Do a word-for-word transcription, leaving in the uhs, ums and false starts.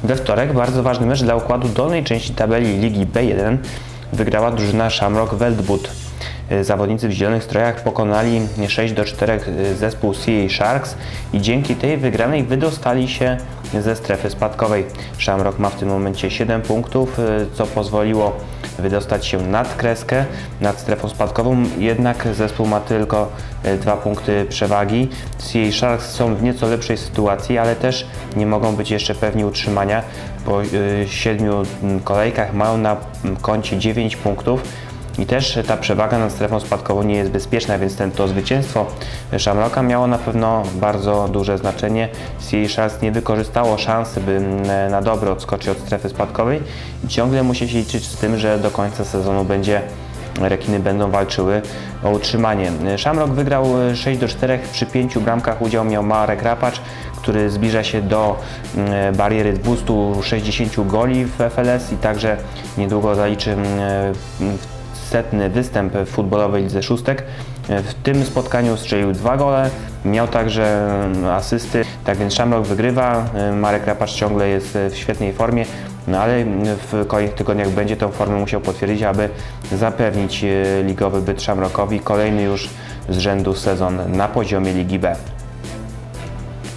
We wtorek bardzo ważny mecz dla układu dolnej części tabeli Ligi B jeden wygrała drużyna Shamrock Veltwood. Zawodnicy w zielonych strojach pokonali sześć do czterech zespół C A Sharks i dzięki tej wygranej wydostali się ze strefy spadkowej. Shamrock ma w tym momencie siedem punktów, co pozwoliło wydostać się nad kreskę, nad strefą spadkową, jednak zespół ma tylko dwa punkty przewagi. C A Sharks są w nieco lepszej sytuacji, ale też nie mogą być jeszcze pewni utrzymania. Po siedmiu kolejkach mają na koncie dziewięć punktów. I też ta przewaga nad strefą spadkową nie jest bezpieczna, więc ten, to zwycięstwo Shamrocka miało na pewno bardzo duże znaczenie. C A Sharks nie wykorzystało szansy, by na dobre odskoczyć od strefy spadkowej i ciągle musi się liczyć z tym, że do końca sezonu będzie rekiny będą walczyły o utrzymanie. Shamrock wygrał sześć do czterech, przy pięciu bramkach udział miał Marek Rapacz, który zbliża się do bariery dwustu sześćdziesięciu goli w F L S i także niedługo zaliczy setny występ w futbolowej lidze szóstek. W tym spotkaniu strzelił dwa gole, miał także asysty, tak więc Shamrock wygrywa. Marek Rapacz ciągle jest w świetnej formie, no ale w kolejnych tygodniach będzie tę formę musiał potwierdzić, aby zapewnić ligowy byt Shamrockowi, kolejny już z rzędu sezon na poziomie Ligi B.